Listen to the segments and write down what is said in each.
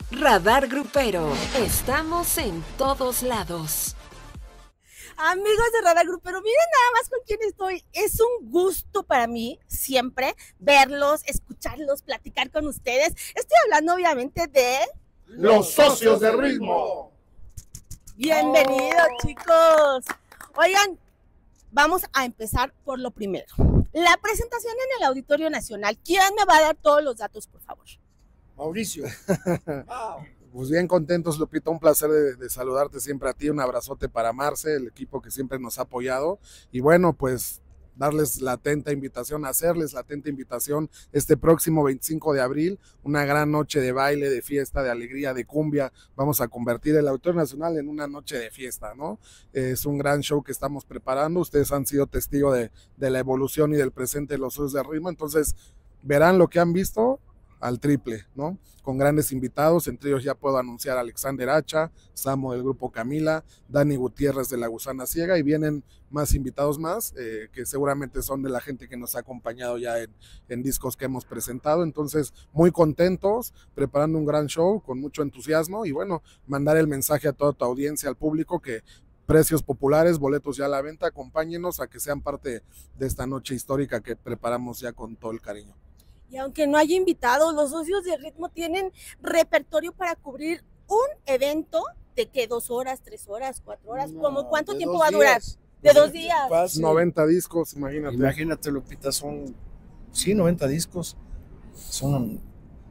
Radar Grupero. Estamos en todos lados. Amigos de Radar Grupero, miren nada más con quién estoy. Es un gusto para mí siempre verlos, escucharlos, platicar con ustedes. Estoy hablando obviamente de... Los socios de ritmo. Bienvenidos, chicos. Oigan, vamos a empezar por lo primero. La presentación en el Auditorio Nacional. ¿Quién me va a dar todos los datos, por favor? Mauricio. Pues bien contentos, Lupita, un placer de saludarte siempre a ti, un abrazote para Marce, el equipo que siempre nos ha apoyado, y bueno, pues darles la atenta invitación, hacerles la atenta invitación este próximo 25 de abril, una gran noche de baile, de fiesta, de alegría, de cumbia. Vamos a convertir el Auditorio Nacional en una noche de fiesta, ¿no? Es un gran show que estamos preparando, ustedes han sido testigos de la evolución y del presente de los socios de ritmo, entonces verán lo que han visto al triple, ¿no? Con grandes invitados, entre ellos ya puedo anunciar a Alexander Hacha, Samo del grupo Camila, Dani Gutiérrez de La Gusana Ciega, y vienen más invitados más, que seguramente son de la gente que nos ha acompañado ya en discos que hemos presentado. Entonces, muy contentos, preparando un gran show con mucho entusiasmo, y bueno, mandar el mensaje a toda tu audiencia, al público, que precios populares, boletos ya a la venta, acompáñenos a que sean parte de esta noche histórica que preparamos ya con todo el cariño. Y aunque no haya invitados, los socios de ritmo tienen repertorio para cubrir un evento de que 2 horas, 3 horas, 4 horas, ¿cómo cuánto tiempo va a durar? De 2 días. Fácil. 90 discos, imagínate. Imagínate, Lupita, son, sí, 90 discos, son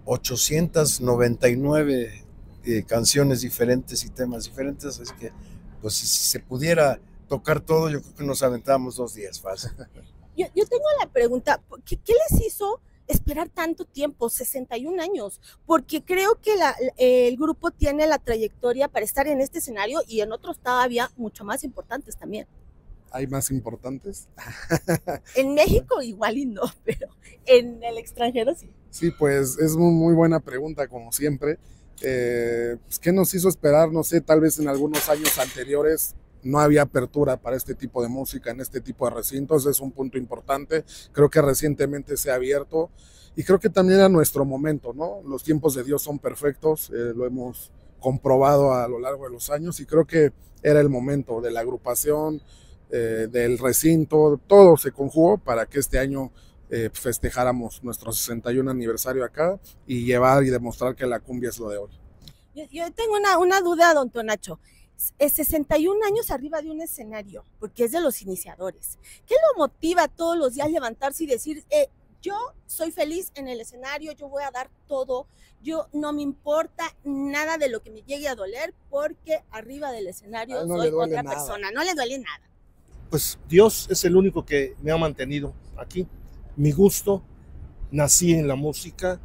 899 canciones diferentes y temas diferentes, así que, pues si se pudiera tocar todo, yo creo que nos aventamos 2 días fácil. Yo tengo la pregunta, ¿qué les hizo esperar tanto tiempo, 61 años? Porque creo que el grupo tiene la trayectoria para estar en este escenario y en otros todavía mucho más importantes también. ¿Hay más importantes? En México igual y no, pero en el extranjero sí. Sí, pues es muy buena pregunta, como siempre. Pues, ¿qué nos hizo esperar? No sé, tal vez en algunos años anteriores no había apertura para este tipo de música en este tipo de recintos, es un punto importante. Creo que recientemente se ha abierto y creo que también era nuestro momento, ¿no? Los tiempos de Dios son perfectos, lo hemos comprobado a lo largo de los años, y creo que era el momento de la agrupación, del recinto, todo se conjugó para que este año festejáramos nuestro 61 aniversario acá y llevar y demostrar que la cumbia es lo de hoy. Yo tengo una duda, don Tonacho. Es 61 años arriba de un escenario, porque es de los iniciadores. ¿Qué lo motiva todos los días levantarse y decir, yo soy feliz en el escenario, yo voy a dar todo, yo no me importa nada de lo que me llegue a doler, porque arriba del escenario no soy otra persona, no le duele nada? Pues Dios es el único que me ha mantenido aquí. Mi gusto, nací en la música,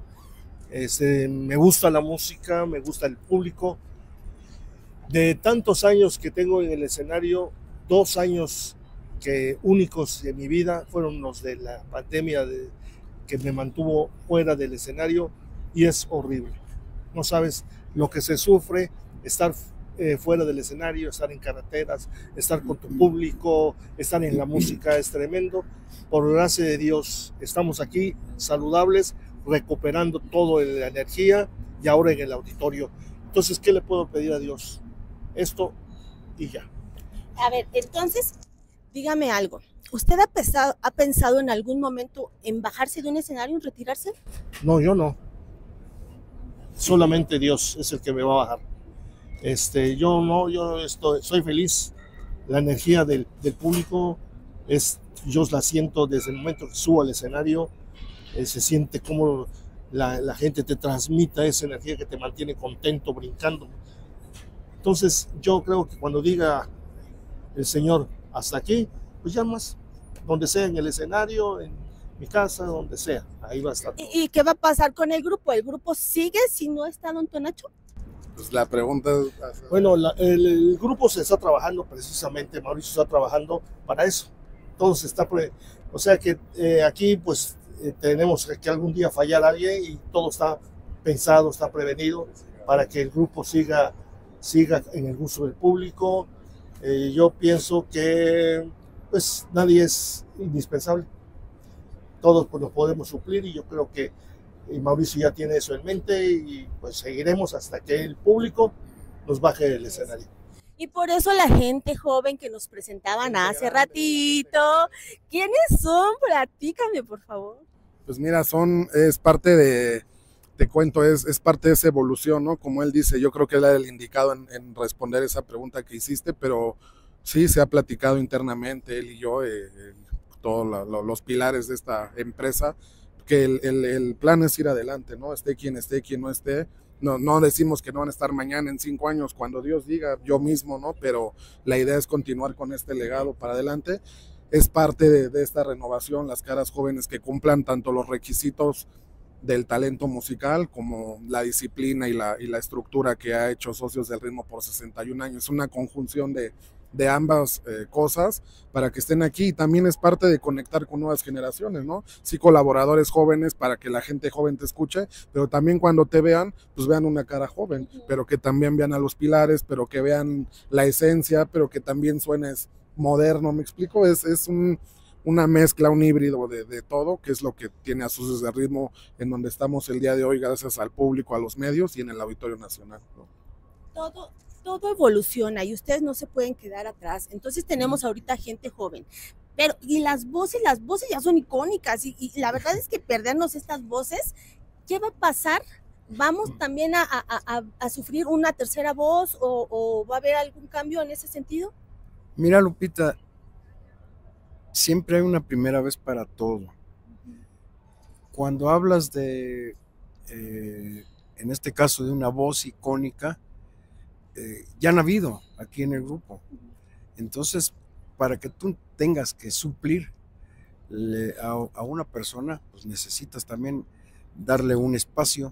me gusta la música, me gusta el público. De tantos años que tengo en el escenario, 2 años únicos de mi vida fueron los de la pandemia que me mantuvo fuera del escenario, y es horrible. No sabes lo que se sufre estar fuera del escenario, estar en carreteras, estar con tu público, estar en la música, es tremendo. Por gracia de Dios estamos aquí saludables, recuperando toda la energía, y ahora en el auditorio. Entonces, ¿qué le puedo pedir a Dios? Esto y ya. A ver, entonces, dígame algo. ¿Usted ha pensado en algún momento en bajarse de un escenario, en retirarse? No, yo no. Solamente Dios es el que me va a bajar. Yo no, soy feliz. La energía del público, yo la siento desde el momento que subo al escenario. Se siente como la gente te transmite esa energía que te mantiene contento, brincando. Entonces yo creo que cuando diga el Señor hasta aquí, pues ya más, donde sea, en el escenario, en mi casa, donde sea, ahí va a estar. ¿Y qué va a pasar con el grupo? ¿El grupo sigue si no está don Tonacho? Pues la pregunta es... Bueno, el grupo se está trabajando precisamente, Mauricio está trabajando para eso. Todo se está, o sea que aquí pues tenemos que algún día fallar a alguien, y todo está pensado, está prevenido para que el grupo siga en el gusto del público. Yo pienso que pues nadie es indispensable, todos pues, lo podemos suplir, y yo creo que y Mauricio ya tiene eso en mente y pues seguiremos hasta que el público nos baje del escenario. Y por eso la gente joven que nos presentaban hace ratito, ¿quiénes son? Platícame, por favor. Pues mira, es parte de, te cuento, es parte de esa evolución, ¿no? Como él dice, yo creo que él era el indicado en responder esa pregunta que hiciste, pero sí se ha platicado internamente, él y yo, todos los pilares de esta empresa, que el plan es ir adelante, ¿no? Esté quien no esté. No decimos que no van a estar mañana en 5 años, cuando Dios diga, yo mismo, ¿no? Pero la idea es continuar con este legado para adelante. Es parte de esta renovación, las caras jóvenes que cumplan tanto los requisitos del talento musical como la disciplina y la estructura que ha hecho Socios del Ritmo por 61 años. Es una conjunción de ambas cosas para que estén aquí, y también es parte de conectar con nuevas generaciones, ¿no? Sí, colaboradores jóvenes para que la gente joven te escuche, pero también cuando te vean, pues vean una cara joven, pero que también vean a los pilares, pero que vean la esencia, pero que también suenes moderno, ¿me explico? Es una mezcla, un híbrido de todo, que es lo que tiene a Socios del Ritmo en donde estamos el día de hoy, gracias al público, a los medios y en el Auditorio Nacional, ¿no? Todo evoluciona y ustedes no se pueden quedar atrás. Entonces tenemos ahorita gente joven. Pero, y las voces ya son icónicas y la verdad es que perdernos estas voces, ¿qué va a pasar? ¿Vamos también a sufrir una tercera voz o va a haber algún cambio en ese sentido? Mira, Lupita, siempre hay una primera vez para todo. Cuando hablas de, en este caso, de una voz icónica, ya han habido aquí en el grupo. Entonces, para que tú tengas que suplirle a una persona, pues necesitas también darle un espacio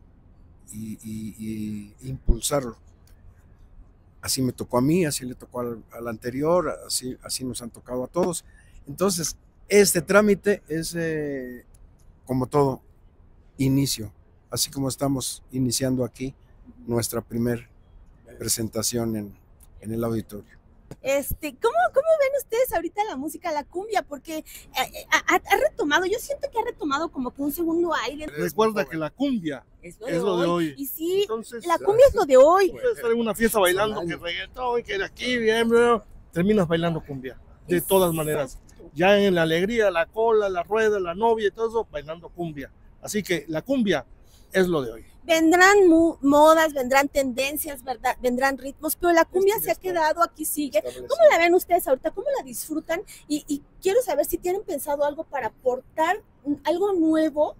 y impulsarlo. Así me tocó a mí, así le tocó al anterior, así nos han tocado a todos. Entonces, este trámite es como todo, inicio, así como estamos iniciando aquí nuestra primer presentación en el auditorio. ¿Cómo ven ustedes ahorita la música, la cumbia? Porque ha retomado, yo siento que ha retomado como que un segundo aire. Recuerda que la cumbia es lo de hoy. Y sí, entonces, la cumbia es lo de hoy. Puedes estar en una fiesta bailando que reggaetón, que de aquí, bien, bro, terminas bailando cumbia, de todas maneras. Ya en la alegría, la cola, la rueda, la novia y todo eso, bailando cumbia. Así que la cumbia es lo de hoy. Vendrán modas, vendrán tendencias, ¿verdad? Vendrán ritmos, pero la cumbia se ha quedado, aquí sigue. ¿Cómo la ven ustedes ahorita? ¿Cómo la disfrutan? Y quiero saber si tienen pensado algo para aportar algo nuevo.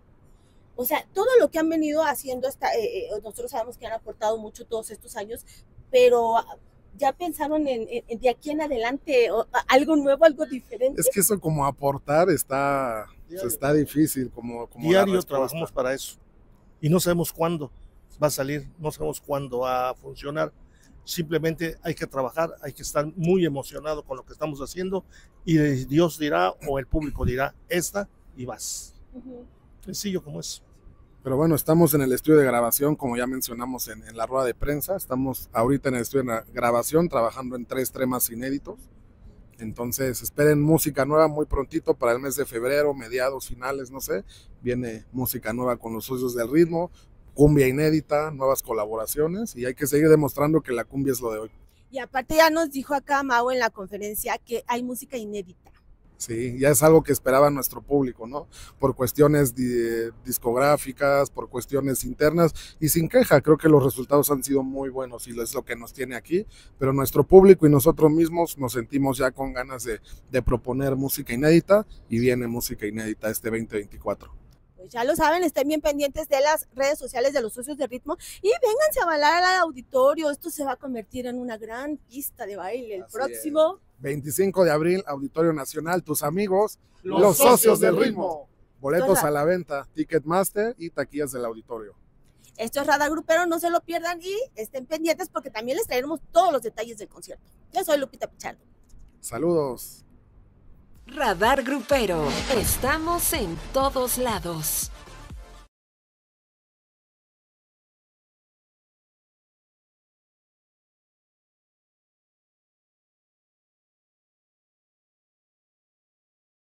O sea, todo lo que han venido haciendo, nosotros sabemos que han aportado mucho todos estos años, pero ¿ya pensaron en de aquí en adelante algo nuevo, algo diferente? Es que eso como aportar está difícil. Como diario trabajamos para eso. Y no sabemos cuándo va a salir, no sabemos cuándo va a funcionar. Simplemente hay que trabajar, hay que estar muy emocionado con lo que estamos haciendo y Dios dirá o el público dirá esta y vas. Sencillo como es. Pero bueno, estamos en el estudio de grabación, como ya mencionamos en la rueda de prensa. Estamos ahorita en el estudio de grabación trabajando en 3 temas inéditos. Entonces esperen música nueva muy prontito para el mes de febrero, mediados, finales, no sé. Viene música nueva con los Socios del Ritmo, cumbia inédita, nuevas colaboraciones y hay que seguir demostrando que la cumbia es lo de hoy. Y aparte ya nos dijo acá Mau en la conferencia que hay música inédita. Sí, ya es algo que esperaba nuestro público, ¿no? Por cuestiones discográficas, por cuestiones internas y sin queja, creo que los resultados han sido muy buenos y es lo que nos tiene aquí, pero nuestro público y nosotros mismos nos sentimos ya con ganas de proponer música inédita y viene música inédita este 2024. Pues ya lo saben, estén bien pendientes de las redes sociales de los Socios de Ritmo y vénganse a bailar al auditorio. Esto se va a convertir en una gran pista de baile el próximo 25 de abril, Auditorio Nacional, tus amigos, los Socios del Ritmo. Boletos a la venta, Ticketmaster y taquillas del auditorio. Esto es Radar Grupero, no se lo pierdan y estén pendientes porque también les traeremos todos los detalles del concierto. Yo soy Lupita Pichardo. Saludos. Radar Grupero, estamos en todos lados.